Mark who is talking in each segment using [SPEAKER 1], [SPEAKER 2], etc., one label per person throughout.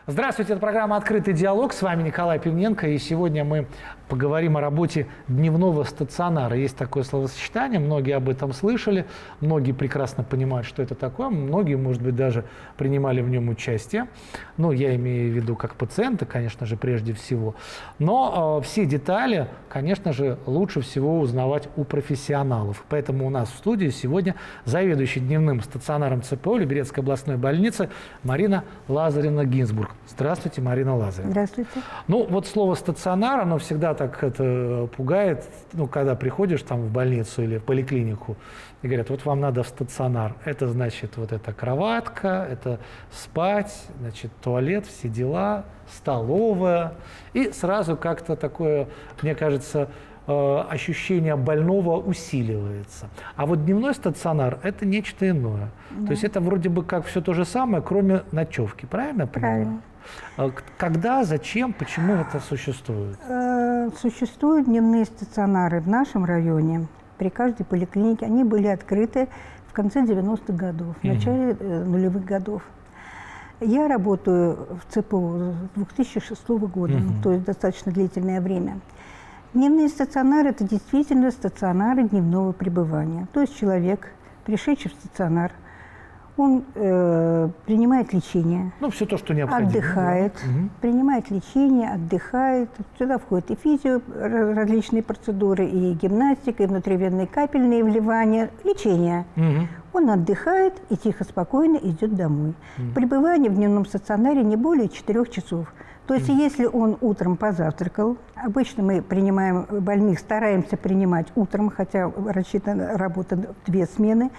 [SPEAKER 1] Здравствуйте, это программа «Открытый диалог». С вами Николай Пивненко. И сегодня мы поговорим о работе дневного стационара. Есть такое словосочетание, многие об этом слышали, многие прекрасно понимают, что это такое, многие, может быть, даже принимали в нем участие. Ну, я имею в виду как пациенты, конечно же, прежде всего. Но все детали, конечно же, лучше всего узнавать у профессионалов. Поэтому у нас в студии сегодня заведующий дневным стационаром ЦПО Люберецкой областной больницы Марина Лазаревна Гинзбург. Здравствуйте, Марина Лазаревна.
[SPEAKER 2] Здравствуйте.
[SPEAKER 1] Ну, вот слово «стационар», оно всегда так это пугает, ну, когда приходишь там в больницу или в поликлинику и говорят, вот вам надо в стационар. Это значит, вот эта кроватка, это спать, значит, туалет, все дела, столовая. И сразу как-то такое, мне кажется, ощущение больного усиливается. А вот дневной стационар – это нечто иное. Да. То есть это вроде бы как все то же самое, кроме ночевки. Правильно я понимаю?
[SPEAKER 2] Правильно.
[SPEAKER 1] Когда, зачем, почему это существует?
[SPEAKER 2] Существуют дневные стационары в нашем районе. При каждой поликлинике они были открыты в конце 90-х годов, в начале нулевых годов. Я работаю в ЦПО с 2006 года, то есть достаточно длительное время. Дневные стационары – это действительно стационары дневного пребывания. То есть человек, пришедший в стационар, он принимает лечение,
[SPEAKER 1] ну, все то, что необходимо,
[SPEAKER 2] отдыхает,
[SPEAKER 1] да.
[SPEAKER 2] Принимает лечение, отдыхает. Сюда входят и физио, различные процедуры, и гимнастика, и внутривенные капельные вливания, лечение. Он отдыхает и тихо, спокойно идет домой. Пребывание в дневном стационаре не более 4 часов. То есть, если он утром позавтракал, обычно мы принимаем больных, стараемся принимать утром, хотя рассчитана работа 2 смены,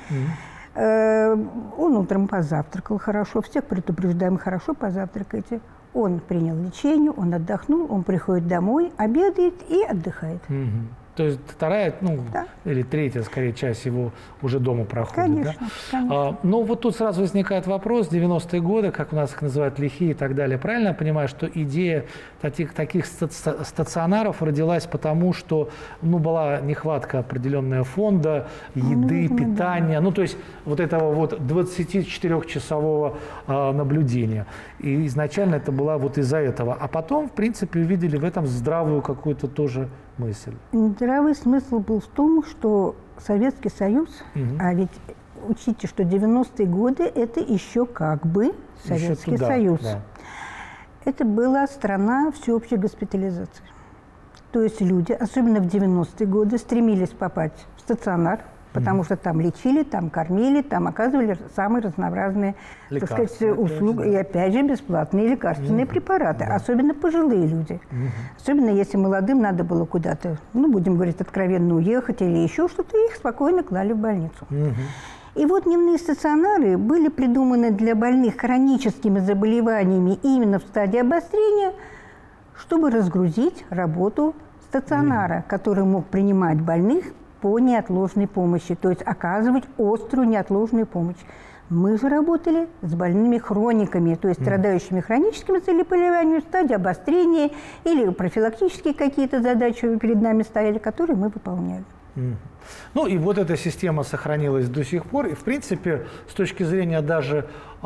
[SPEAKER 2] он утром позавтракал хорошо, всех предупреждаем, хорошо позавтракайте. Он принял лечение, он отдохнул, он приходит домой, обедает и отдыхает.
[SPEAKER 1] То есть вторая, ну,
[SPEAKER 2] да.
[SPEAKER 1] Или третья, скорее, часть его уже дома проходит.
[SPEAKER 2] Конечно,
[SPEAKER 1] да?
[SPEAKER 2] конечно.
[SPEAKER 1] Но вот тут сразу возникает вопрос, 90-е годы, как у нас их называют, лихие и так далее. Правильно я понимаю, что идея таких стационаров родилась потому, что была нехватка определенного фонда, еды, питания, да. Ну, то есть вот этого вот 24-часового наблюдения. И изначально это было вот из-за этого. А потом, в принципе, увидели в этом здравую какую-то тоже мысль.
[SPEAKER 2] Здравый смысл был в том, что Советский Союз, а ведь учите, что 90-е годы – это еще как бы Советский Союз. Да. Это была страна всеобщей госпитализации. То есть люди, особенно в 90-е годы, стремились попасть в стационар, потому что там лечили, там кормили, там оказывали самые разнообразные, так сказать, услуги. И опять же бесплатные лекарственные препараты. Да. Особенно пожилые люди. Особенно если молодым надо было куда-то, ну, будем говорить, откровенно уехать или еще что-то, их спокойно клали в больницу. И вот дневные стационары были придуманы для больных хроническими заболеваниями именно в стадии обострения, чтобы разгрузить работу стационара, который мог принимать больных по неотложной помощи, то есть оказывать острую неотложную помощь. Мы же работали с больными хрониками, то есть страдающими хроническими заболеваниями в стадии обострения или профилактические какие-то задачи перед нами стояли, которые мы выполняли.
[SPEAKER 1] Ну и вот эта система сохранилась до сих пор. И, в принципе, с точки зрения даже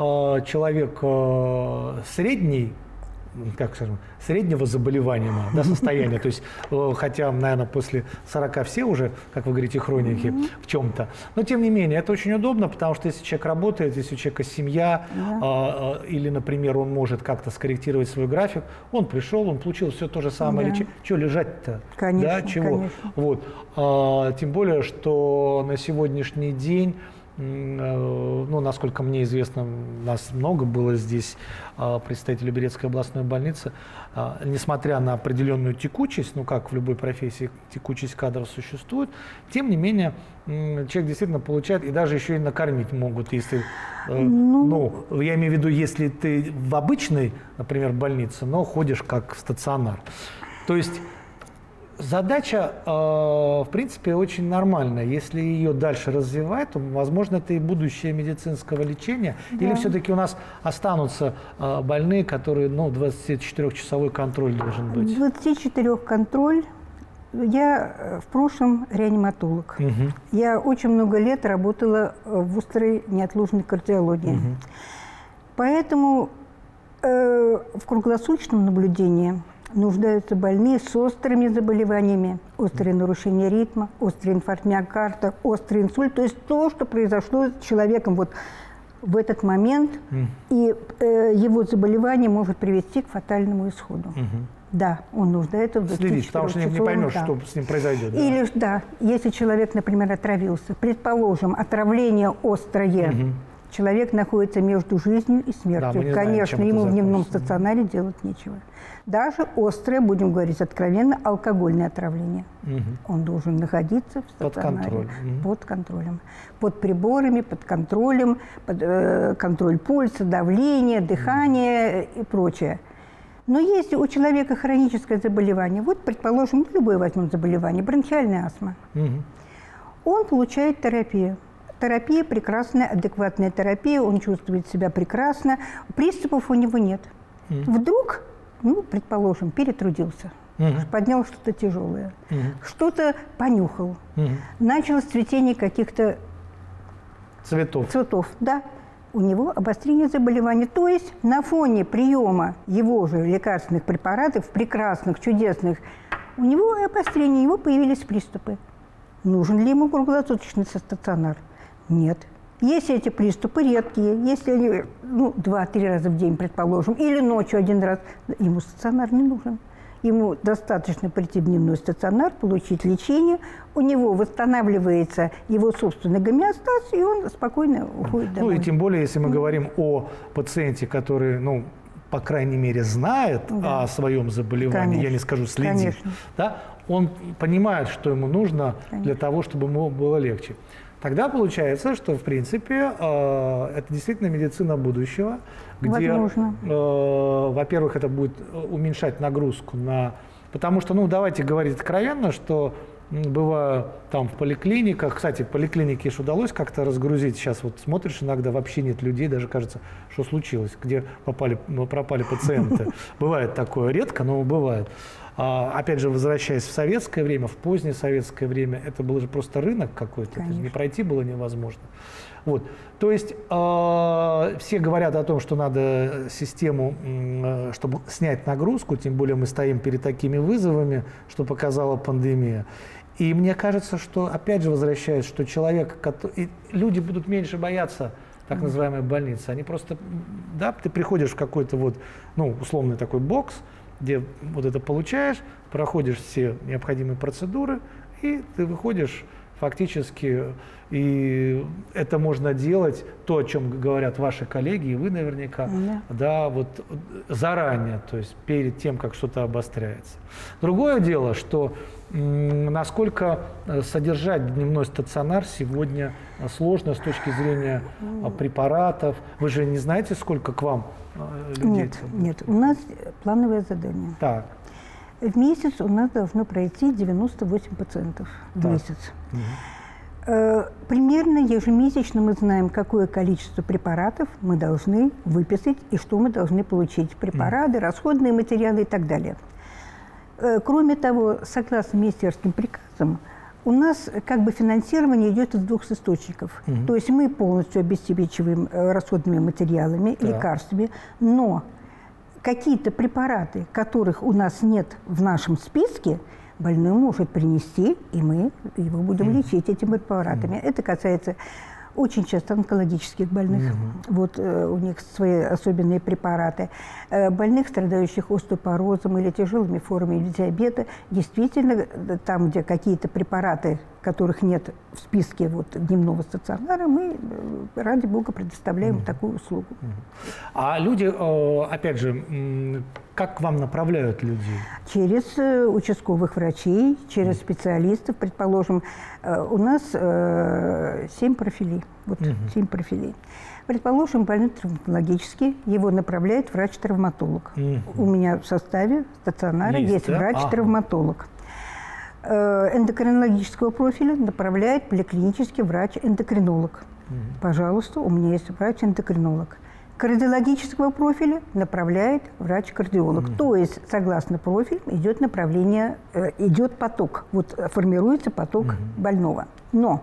[SPEAKER 1] человека средней, как скажем, среднего заболевания, да, состояния, то есть, хотя, наверное, после 40 все уже, как вы говорите, хроники в чем-то, но, тем не менее, это очень удобно, потому что если человек работает, если у человека семья, или, например, он может как-то скорректировать свой график, он пришел, он получил все то же самое лечение, что лежать-то?
[SPEAKER 2] Конечно,
[SPEAKER 1] да, чего?
[SPEAKER 2] Конечно.
[SPEAKER 1] Вот. Тем более, что на сегодняшний день, ну, насколько мне известно, нас много было здесь представителей Люберецкой областной больницы, несмотря на определенную текучесть, ну, как в любой профессии текучесть кадров существует, тем не менее, человек действительно получает, и даже еще и накормить могут, если, ну, я имею в виду, если ты в обычной, например, больнице, но ходишь как в стационар. То есть задача, в принципе, очень нормальная. Если ее дальше развивать, то, возможно, это и будущее медицинского лечения. Да. Или все-таки у нас останутся больные, которые, ну, 24-часовой контроль должен быть? 24
[SPEAKER 2] Я в прошлом реаниматолог. Я очень много лет работала в острой неотложной кардиологии. Поэтому в круглосуточном наблюдении нуждаются больные с острыми заболеваниями, острые нарушения ритма, острый инфаркт миокарда, острый инсульт, то есть то, что произошло с человеком вот в этот момент, и его заболевание может привести к фатальному исходу. Да, он нуждается в 24-часовом.
[SPEAKER 1] Следить, потому что не поймешь, что с ним произойдет. Да?
[SPEAKER 2] Или, да, если человек, например, отравился, предположим, отравление острое, человек находится между жизнью и смертью. Да, конечно, знаем, ему в дневном стационаре делать нечего. Даже острое, будем говорить откровенно, алкогольное отравление. Он должен находиться в стационаре под контролем. Под приборами, под контролем, под контроль пульса, давления, дыхания и прочее. Но если у человека хроническое заболевание, вот, предположим, любое возьмем заболевание, бронхиальная астма, он получает терапию. Терапия прекрасная, адекватная терапия, он чувствует себя прекрасно, приступов у него нет. Вдруг, ну, предположим, перетрудился, поднял что-то тяжелое, что-то понюхал, началось цветение каких-то цветов, да. У него обострение заболевания. То есть на фоне приема его же лекарственных препаратов, прекрасных, чудесных, у него обострение, у него появились приступы. Нужен ли ему круглосуточный стационар? Нет. Если эти приступы редкие, если они 2-3 раза в день, предположим, или ночью 1 раз, ему стационар не нужен. Ему достаточно прийти в дневной стационар, получить лечение, у него восстанавливается его собственный гомеостаз, и он спокойно уходит домой.
[SPEAKER 1] Ну и тем более, если мы говорим о пациенте, который, по крайней мере, знает о своем заболевании, конечно, я не скажу следит, да, он понимает, что ему нужно для того, чтобы ему было легче. Тогда получается, что, в принципе, это действительно медицина будущего, где, во-первых, это будет уменьшать нагрузку на... Потому что, давайте говорить откровенно, что бываю там в поликлиниках, кстати, в поликлинике ж удалось как-то разгрузить, сейчас вот смотришь, иногда вообще нет людей, даже кажется, что случилось, где пропали пациенты. Бывает такое, редко, но бывает. Опять же, возвращаясь в советское время, в позднее советское время, это был же просто рынок какой-то, не пройти было невозможно. Вот. То есть все говорят о том, что надо систему, чтобы снять нагрузку, тем более мы стоим перед такими вызовами, что показала пандемия. И мне кажется, что, опять же, возвращаясь, что человек, люди будут меньше бояться так называемой больницы. Они просто, да, ты приходишь в какой-то условный такой бокс, где вот это получаешь, проходишь все необходимые процедуры, и ты выходишь фактически, и это можно делать, то, о чем говорят ваши коллеги, и вы наверняка, да, вот заранее, то есть перед тем, как что-то обостряется. Другое дело, что насколько содержать дневной стационар сегодня сложно с точки зрения препаратов. Вы же не знаете, сколько к вам людей?
[SPEAKER 2] Нет, у нас плановое задание.
[SPEAKER 1] Так.
[SPEAKER 2] В месяц у нас должно пройти 98 пациентов в месяц. Примерно ежемесячно мы знаем, какое количество препаратов мы должны выписать и что мы должны получить. Препараты, расходные материалы и так далее. Кроме того, согласно министерским приказам, у нас финансирование идет из 2 источников. То есть мы полностью обеспечиваем расходными материалами, лекарствами, но какие-то препараты, которых у нас нет в нашем списке, больной может принести, и мы его будем лечить этими препаратами. Это касается очень часто онкологических больных. Вот у них свои особенные препараты. Больных, страдающих остеопорозом или тяжелыми формами диабета, действительно, там, где какие-то препараты, которых нет в списке дневного стационара, мы, ради бога, предоставляем такую услугу.
[SPEAKER 1] А люди, опять же, как к вам направляют людей?
[SPEAKER 2] Через участковых врачей, через специалистов. Предположим, у нас 7 профилей. 7 профилей. Предположим, больной травматологический, его направляет врач-травматолог. У меня в составе стационара есть врач-травматолог. Эндокринологического профиля направляет поликлинический врач-эндокринолог. Пожалуйста, у меня есть врач-эндокринолог. Кардиологического профиля направляет врач-кардиолог. То есть, согласно профилю, идет направление, идет поток. Формируется поток больного. Но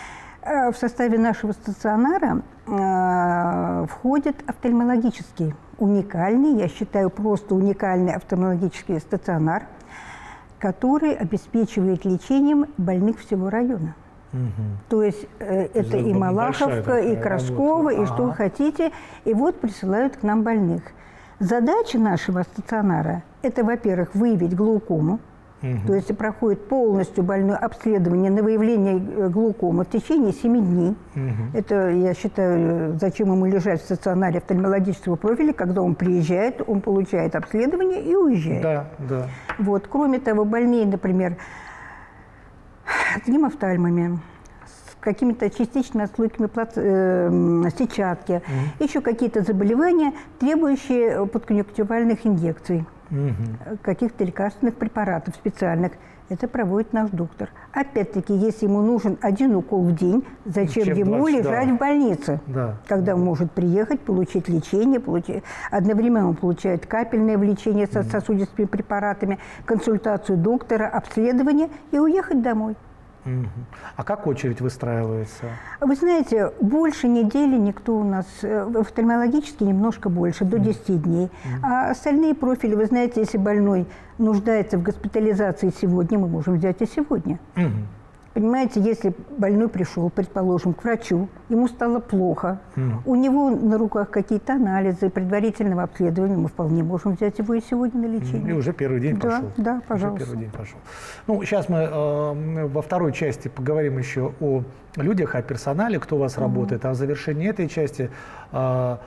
[SPEAKER 2] в составе нашего стационара входит офтальмологический уникальный, я считаю, просто уникальный офтальмологический стационар, который обеспечивает лечением больных всего района. То есть это и Малаховка, и Красково, и что вы хотите. И вот присылают к нам больных. Задача нашего стационара – это, во-первых, выявить глаукому. То есть проходит полностью больное обследование на выявление глаукомы в течение 7 дней. Это, я считаю, зачем ему лежать в стационаре офтальмологического профиля, когда он приезжает, он получает обследование и уезжает.
[SPEAKER 1] Да, да.
[SPEAKER 2] Вот. Кроме того, больные, например, с гемофтальмами, с какими-то частичными отслойками сетчатки, еще какие-то заболевания, требующие подконъюнктивальных инъекций, каких-то лекарственных препаратов специальных. Это проводит наш доктор. Опять-таки, если ему нужен 1 укол в день, зачем ему лежать в больнице? Когда он может приехать, получить лечение, одновременно он получает капельное лечение со сосудистыми препаратами, консультацию доктора, обследование и уехать домой.
[SPEAKER 1] А как очередь выстраивается?
[SPEAKER 2] Вы знаете, больше недели никто у нас, офтальмологически немножко больше, до 10 дней. А остальные профили, вы знаете, если больной нуждается в госпитализации сегодня, мы можем взять и сегодня. Понимаете, если больной пришел, предположим, к врачу, ему стало плохо, у него на руках какие-то анализы предварительного обследования, мы вполне можем взять его и сегодня на лечение.
[SPEAKER 1] И уже первый день пошел.
[SPEAKER 2] Да, пожалуйста.
[SPEAKER 1] Уже первый день пошел. Ну, сейчас мы во второй части поговорим еще о людях, о персонале, кто у вас работает. А в завершении этой части, вот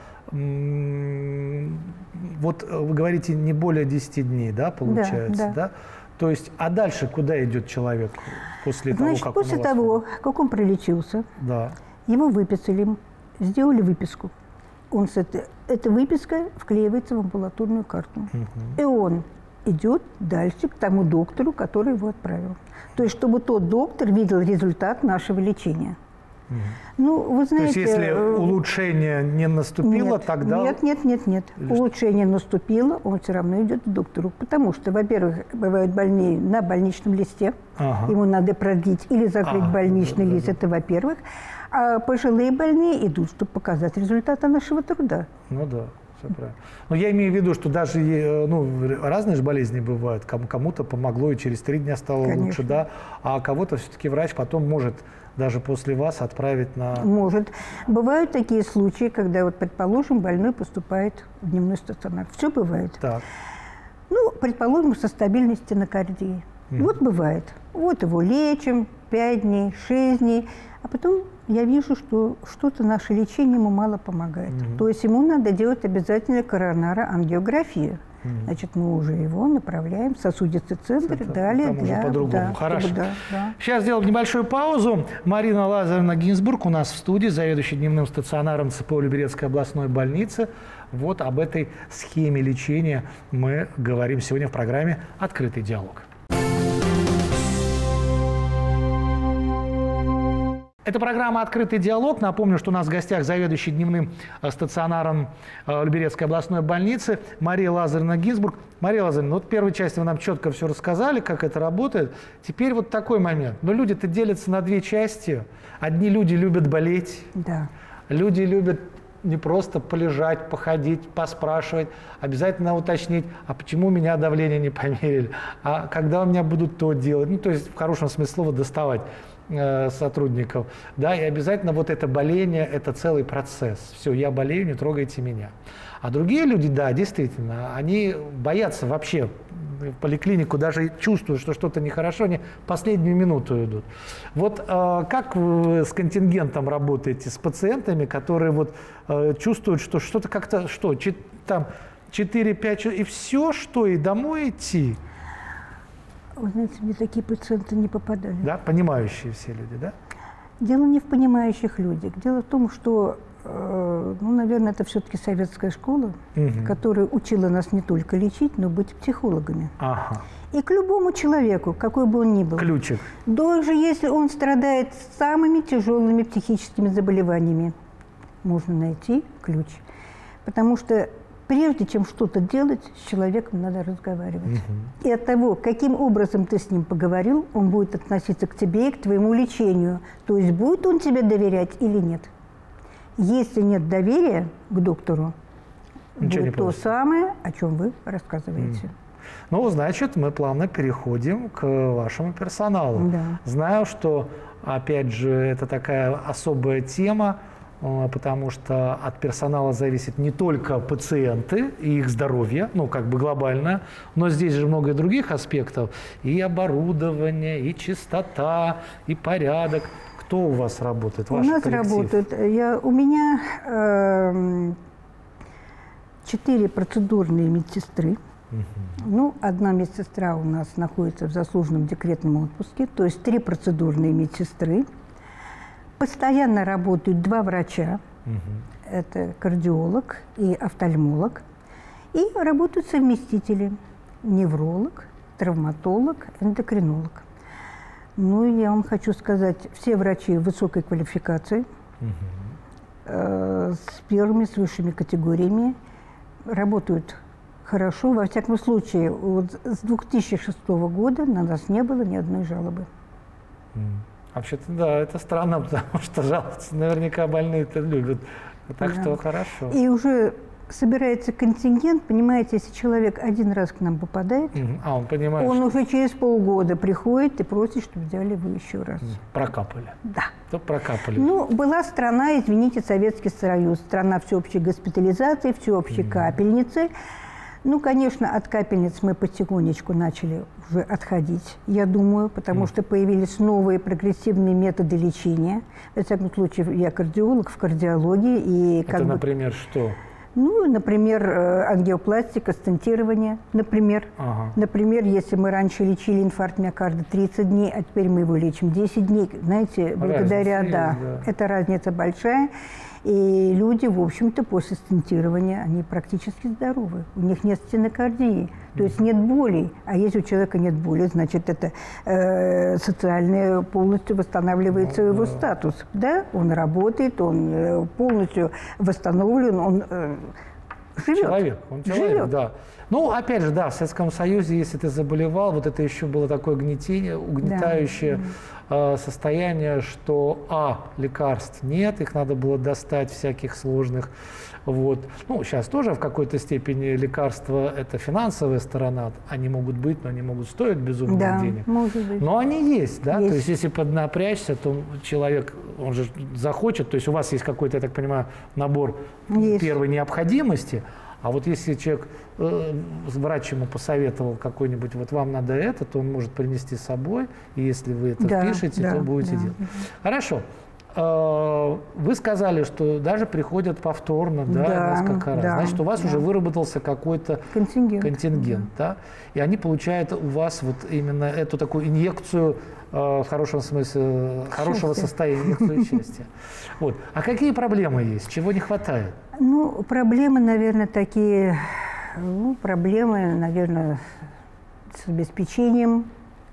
[SPEAKER 1] вы говорите, не более 10 дней, да, получается, да? То есть, а дальше куда идет человек после того, как
[SPEAKER 2] после того, как он пролечился, его выписали, сделали выписку. Эта выписка вклеивается в амбулаторную карту. И он идет дальше к тому доктору, который его отправил. То есть, чтобы тот доктор видел результат нашего лечения. Ну, вы знаете,
[SPEAKER 1] то есть, если улучшение не наступило, тогда...
[SPEAKER 2] Нет. Улучшение наступило, он все равно идет к доктору. Потому что, во-первых, бывают больные на больничном листе, ему надо продлить или закрыть больничный лист, это во-первых. А пожилые больные идут, чтобы показать результаты нашего труда.
[SPEAKER 1] Ну да. Правильно. Но я имею в виду, что даже разные же болезни бывают. Кому-то помогло и через 3 дня стало лучше, да, а кого-то все-таки врач потом может даже после вас отправить на...
[SPEAKER 2] Может. Бывают такие случаи, когда, вот, предположим, больной поступает в дневной стационар. Все бывает.
[SPEAKER 1] Так.
[SPEAKER 2] Ну, предположим, со стабильной стенокардией. Вот бывает. Вот его лечим 5 дней, 6 дней, а потом я вижу, что что-то наше лечение ему мало помогает. То есть ему надо делать обязательно коронароангиографию. Значит, мы уже его направляем в сосудистый центр, далее для...
[SPEAKER 1] по-другому. Хорошо. Сейчас сделаем небольшую паузу. Марина Лазаревна Гинзбург у нас в студии, заведующий дневным стационаром ЦПО Люберецкой областной больницы. Вот об этой схеме лечения мы говорим сегодня в программе «Открытый диалог». Это программа «Открытый диалог». Напомню, что у нас в гостях заведующий дневным стационаром Люберецкой областной больницы Мария Лазаревна Гинзбург. Мария Лазаревна, вот в первой части вы нам четко все рассказали, как это работает. Теперь вот такой момент. Но люди-то делятся на 2 части. Одни люди любят болеть.
[SPEAKER 2] Да.
[SPEAKER 1] Люди любят не просто полежать, походить, поспрашивать, обязательно уточнить, а почему у меня давление не померили, а когда у меня будут то делать. Ну, то есть в хорошем смысле слова доставать сотрудников, да, и обязательно вот это боление, это целый процесс. Все, я болею, не трогайте меня. А другие люди, да, действительно, они боятся вообще в поликлинику, даже чувствуют, что что-то нехорошо, они последнюю минуту идут. Вот как вы с контингентом работаете, с пациентами, которые вот чувствуют, что что-то как-то, что, там 4-5 и все, что, и домой идти?
[SPEAKER 2] Вы знаете, мне такие пациенты не попадали.
[SPEAKER 1] Да, понимающие все люди, да?
[SPEAKER 2] Дело не в понимающих людях. Дело в том, что, наверное, это все-таки советская школа, которая учила нас не только лечить, но быть психологами. И к любому человеку, какой бы он ни был.
[SPEAKER 1] Ключик.
[SPEAKER 2] Даже если он страдает самыми тяжелыми психическими заболеваниями, можно найти ключ. Потому что прежде чем что-то делать, с человеком надо разговаривать. И от того, каким образом ты с ним поговорил, он будет относиться к тебе и к твоему лечению. То есть будет он тебе доверять или нет. Если нет доверия к доктору, будет то самое, о чем вы рассказываете.
[SPEAKER 1] Ну, значит, мы плавно переходим к вашему персоналу.
[SPEAKER 2] Да.
[SPEAKER 1] Знаю, что, опять же, это такая особая тема, потому что от персонала зависят не только пациенты и их здоровье, ну, как бы глобально, но здесь же много других аспектов. И оборудование, и чистота, и порядок. Кто у вас работает?
[SPEAKER 2] У нас работают. У меня 4 процедурные медсестры. Ну, одна медсестра у нас находится в заслуженном декретном отпуске, то есть 3 процедурные медсестры. Постоянно работают 2 врача, это кардиолог и офтальмолог, и работают совместители, невролог, травматолог, эндокринолог. Ну, я вам хочу сказать, все врачи высокой квалификации, с первыми, с высшими категориями, работают хорошо. Во всяком случае, вот с 2006 года на нас не было ни одной жалобы.
[SPEAKER 1] Вообще-то, да, это странно, потому что жаловаться наверняка больные это любят. Так что хорошо.
[SPEAKER 2] И уже собирается контингент, понимаете, если человек один раз к нам попадает,
[SPEAKER 1] он понимает,
[SPEAKER 2] он уже через полгода приходит и просит, чтобы взяли его еще раз.
[SPEAKER 1] Прокапали.
[SPEAKER 2] Да.
[SPEAKER 1] То прокапали.
[SPEAKER 2] Ну, была страна, извините, Советский Союз, страна всеобщей госпитализации, всеобщей капельницы. Ну, конечно, от капельниц мы потихонечку начали уже отходить, я думаю, потому что появились новые прогрессивные методы лечения. Во всяком случае, я кардиолог в кардиологии. И
[SPEAKER 1] это, например, что?
[SPEAKER 2] Ну, например, ангиопластика, стентирование, например. Например, если мы раньше лечили инфаркт миокарда 30 дней, а теперь мы его лечим 10 дней, знаете, благодаря, да, эта разница большая. И люди, в общем-то, после стентирования, они практически здоровы. У них нет стенокардии, то есть нет болей. А если у человека нет боли, значит, это социально полностью восстанавливается его статус. Да? Он работает, он полностью восстановлен, он живет.
[SPEAKER 1] Человек, он человек, да. Ну, опять же, да, в Советском Союзе, если ты заболевал, вот это еще было такое гнетение, угнетающее состояние, что, лекарств нет, их надо было достать всяких сложных. Вот. Ну, сейчас тоже в какой-то степени лекарства – это финансовая сторона. Они могут быть, но они могут стоить безумных денег.
[SPEAKER 2] Может быть.
[SPEAKER 1] Но они есть, да? То есть если поднапрячься, то человек, он же захочет, то есть у вас есть какой-то, я так понимаю, набор первой необходимости. А вот если человек, врач ему посоветовал какой-нибудь, вот вам надо это, то он может принести с собой, и если вы это впишете, то будете делать. Хорошо. Вы сказали, что даже приходят повторно, несколько раз. Значит, у вас уже выработался какой-то контингент, да? И они получают у вас вот именно эту такую инъекцию, в хорошем смысле, хорошего состояния, инъекцию счастья. Вот. А какие проблемы есть? Чего не хватает?
[SPEAKER 2] Ну, проблемы, наверное, такие, проблемы, наверное, с обеспечением.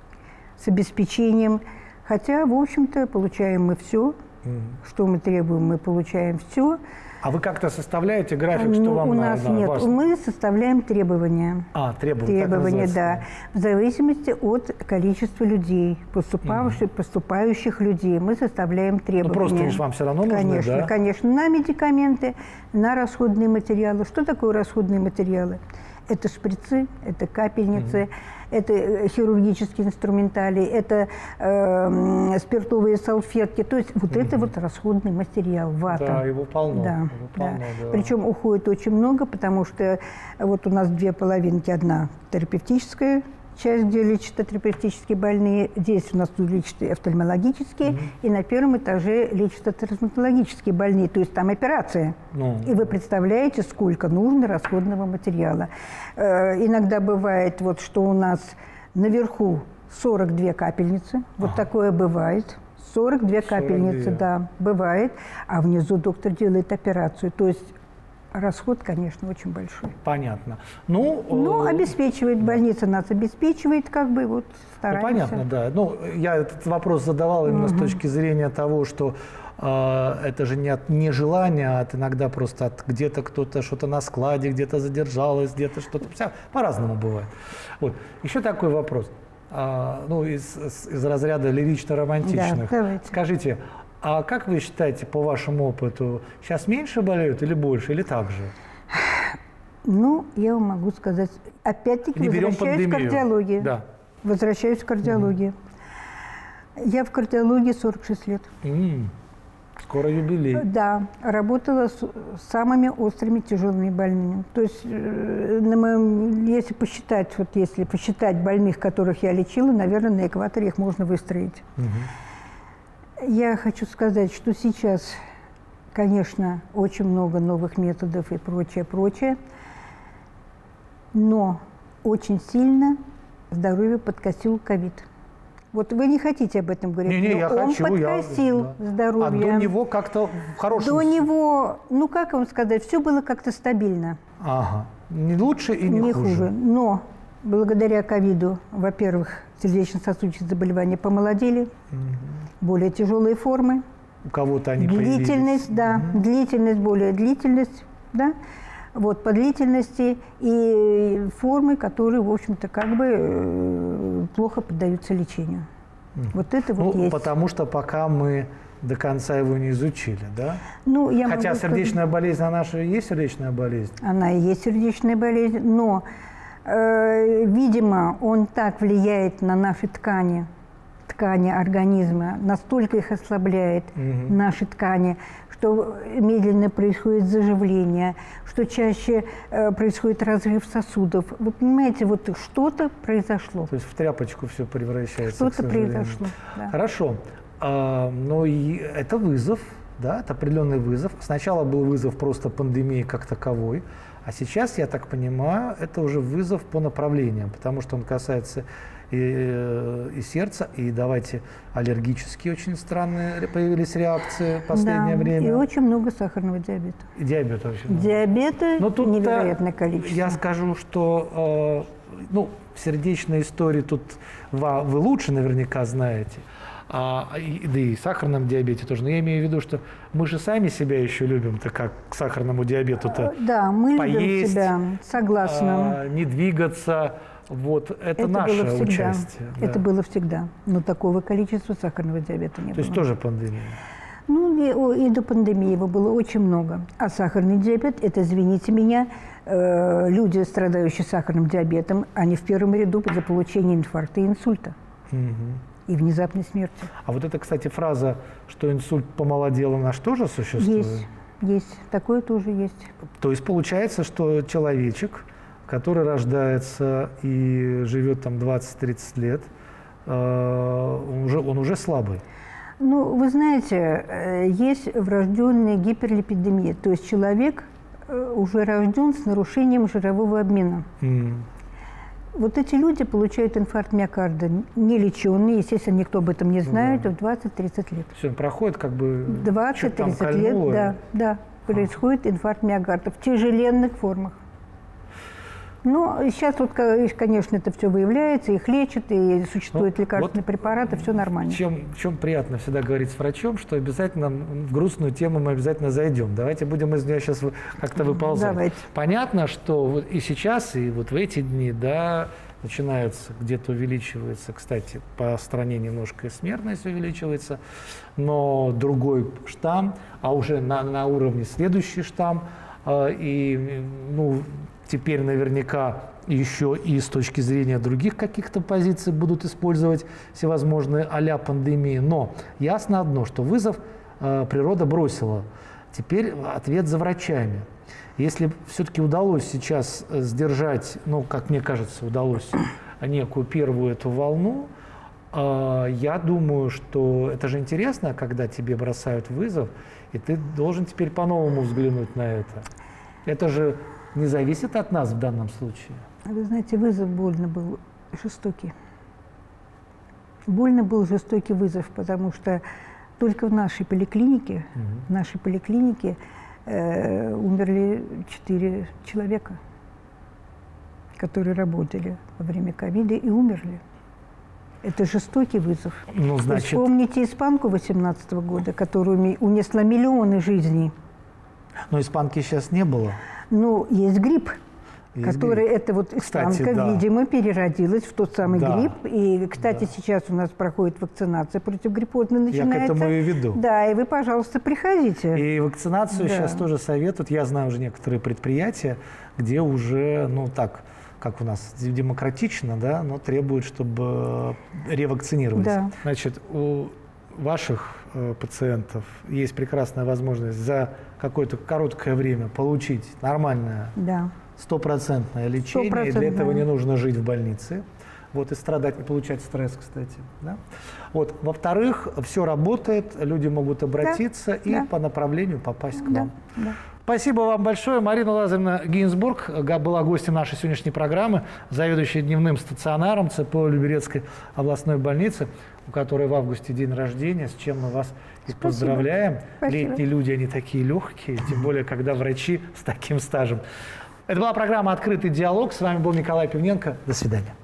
[SPEAKER 2] Хотя, в общем-то, получаем мы все. Что мы требуем, мы получаем все.
[SPEAKER 1] А вы как-то составляете график, что вам надо?
[SPEAKER 2] У нас нет.
[SPEAKER 1] Важно?
[SPEAKER 2] Мы составляем требования.
[SPEAKER 1] Требования,
[SPEAKER 2] да. В зависимости от количества людей, поступающих людей. Мы составляем требования.
[SPEAKER 1] Ну, просто вам все равно нужны, да?
[SPEAKER 2] Конечно. На медикаменты, на расходные материалы. Что такое расходные материалы? Это шприцы, это капельницы, это хирургические инструменталии, это спиртовые салфетки. То есть вот это вот расходный материал, вата.
[SPEAKER 1] Да, его полно.
[SPEAKER 2] Да. Причем уходит очень много, потому что вот у нас 2 половинки. Одна терапевтическая часть, где лечат терапевтические больные. Здесь у нас лечат офтальмологические. И на первом этаже лечат травматологические больные. То есть там операция. И вы представляете, сколько нужно расходного материала. Иногда бывает, вот, что у нас наверху 42 капельницы. Вот такое бывает. 42 капельницы, да, бывает. А внизу доктор делает операцию. То есть расход, конечно, очень большой.
[SPEAKER 1] Понятно.
[SPEAKER 2] Обеспечивает, больница нас обеспечивает, стараемся.
[SPEAKER 1] Понятно, да. Я этот вопрос задавал именно с точки зрения того, что это же не желание, а иногда просто где-то кто-то что-то на складе, где-то задержалось, где-то что-то. По-разному бывает. Вот. Еще такой вопрос. Из разряда лирично-романтичных.
[SPEAKER 2] Да,
[SPEAKER 1] скажите, а как вы считаете, по вашему опыту, сейчас меньше болеют или больше, или так же?
[SPEAKER 2] Ну, я вам могу сказать, опять-таки возвращаюсь к кардиологии.
[SPEAKER 1] Да.
[SPEAKER 2] Возвращаюсь к кардиологии. Я в кардиологии 46 лет.
[SPEAKER 1] Скоро юбилей.
[SPEAKER 2] Да, работала с самыми острыми тяжелыми больными. То есть, если посчитать больных, которых я лечила, наверное, на экваторе их можно выстроить. Я хочу сказать, что сейчас, конечно, очень много новых методов и прочее, но очень сильно здоровье подкосил ковид. Вот вы не хотите об этом говорить,
[SPEAKER 1] не,
[SPEAKER 2] но он подкосил здоровье.
[SPEAKER 1] А до него как-то в хорошем...
[SPEAKER 2] До него, ну как вам сказать, все было как-то стабильно.
[SPEAKER 1] Ага. Не лучше и не хуже.
[SPEAKER 2] Но благодаря ковиду, во-первых, сердечно-сосудистые заболевания помолодели, более тяжелые формы.
[SPEAKER 1] У кого-то они
[SPEAKER 2] длительность,
[SPEAKER 1] появились.
[SPEAKER 2] Да, длительность, да. Вот, по длительности и формы, которые, в общем-то, как бы плохо поддаются лечению. Вот это вот есть.
[SPEAKER 1] Потому что пока мы до конца его не изучили, да?
[SPEAKER 2] Ну, я
[SPEAKER 1] Хотя сердечная болезнь, она же и есть сердечная болезнь.
[SPEAKER 2] Она и есть сердечная болезнь, но, видимо, он так влияет на наши ткани организма, настолько их ослабляет, наши ткани, что медленно происходит заживление, что чаще происходит разрыв сосудов. Вы понимаете, вот что-то произошло.
[SPEAKER 1] То есть в тряпочку все превращается.
[SPEAKER 2] Что-то произошло. Да.
[SPEAKER 1] Хорошо. Но и это вызов, да, это определенный вызов. Сначала был вызов просто пандемии как таковой, а сейчас, я так понимаю, это уже вызов по направлениям, потому что он касается и сердца, и давайте аллергические очень странные появились реакции в последнее время.
[SPEAKER 2] И очень много сахарного диабета.
[SPEAKER 1] И диабета вообще.
[SPEAKER 2] Диабета невероятное количество.
[SPEAKER 1] Я скажу, что в сердечной истории тут вы лучше наверняка знаете, да и сахарном диабете тоже. Но я имею в виду, что мы же сами себя еще любим-то, как к сахарному диабету-то.
[SPEAKER 2] Да, мы
[SPEAKER 1] поесть,
[SPEAKER 2] любим себя, согласна.
[SPEAKER 1] Не двигаться. Вот, это наше участие.
[SPEAKER 2] Это было всегда. Но такого количества сахарного диабета не было.
[SPEAKER 1] То есть тоже пандемия?
[SPEAKER 2] Ну, и до пандемии его было очень много. А сахарный диабет, это, извините меня, люди, страдающие сахарным диабетом, они в первом ряду за получение инфаркта и инсульта. И внезапной смерти.
[SPEAKER 1] А вот эта, кстати, фраза, что инсульт помолодел, она же тоже существует?
[SPEAKER 2] Есть. Такое тоже есть.
[SPEAKER 1] То есть получается, что человечек, который рождается и живет там 20-30 лет, он уже слабый.
[SPEAKER 2] Ну, вы знаете, есть врожденная гиперлипидемия. То есть человек уже рожден с нарушением жирового обмена. Вот эти люди получают инфаркт миокарда нелеченный, естественно, никто об этом не знает, в 20-30 лет.
[SPEAKER 1] Все, проходит как бы...
[SPEAKER 2] 20-30 лет, да, происходит инфаркт миокарда в тяжеленных формах. Но сейчас, вот, конечно, это все выявляется, их лечат, и существуют лекарственные препараты, все нормально.
[SPEAKER 1] В чем приятно всегда говорить с врачом, что обязательно в грустную тему мы обязательно зайдем. Давайте будем из нее сейчас как-то выползать.
[SPEAKER 2] Давайте.
[SPEAKER 1] Понятно, что вот и сейчас, и вот в эти дни, да, начинается, где-то увеличивается, кстати, по стране немножко и смертность увеличивается, но другой штамм, а уже на уровне следующий штамм, и, теперь наверняка еще и с точки зрения других каких-то позиций будут использовать всевозможные а-ля пандемии. Но ясно одно, что вызов природа бросила. Теперь ответ за врачами. Если все-таки удалось сейчас сдержать, как мне кажется, удалось некую первую эту волну, я думаю, что это же интересно, когда тебе бросают вызов, и ты должен теперь по-новому взглянуть на это. Это же не зависит от нас в данном случае.
[SPEAKER 2] Вы знаете, вызов больно был жестокий. Больно был жестокий вызов, потому что только в нашей поликлинике, умерли 4 человека, которые работали во время ковида и умерли. Это жестокий вызов. Вспомните испанку 2018 года, которая унесла миллионы жизней.
[SPEAKER 1] Но испанки сейчас не было.
[SPEAKER 2] Есть грипп. Которая, это вот испанка, да, видимо, переродилась в тот самый грипп. И, кстати, сейчас у нас проходит вакцинация противогриппозная, начинается.
[SPEAKER 1] Я к этому и веду.
[SPEAKER 2] Да, и вы, пожалуйста, приходите.
[SPEAKER 1] И вакцинацию сейчас тоже советуют. Я знаю уже некоторые предприятия, где уже, ну так, как у нас демократично, да, но требуют, чтобы ревакцинировать. Да. Значит, у ваших пациентов есть прекрасная возможность за какое-то короткое время получить нормальное, стопроцентное лечение, и для этого не нужно жить в больнице, вот, и страдать, и получать стресс, кстати. Да? Вот. Во-вторых, все работает, люди могут обратиться и по направлению попасть к вам. Да. Спасибо вам большое. Марина Лазаревна Гинзбург была гостем нашей сегодняшней программы, заведующая дневным стационаром ЦПО Люберецкой областной больницы, у которой в августе день рождения, с чем мы вас и поздравляем. Летние люди, они такие легкие, тем более, когда врачи с таким стажем. Это была программа «Открытый диалог». С вами был Николай Пивненко. До свидания.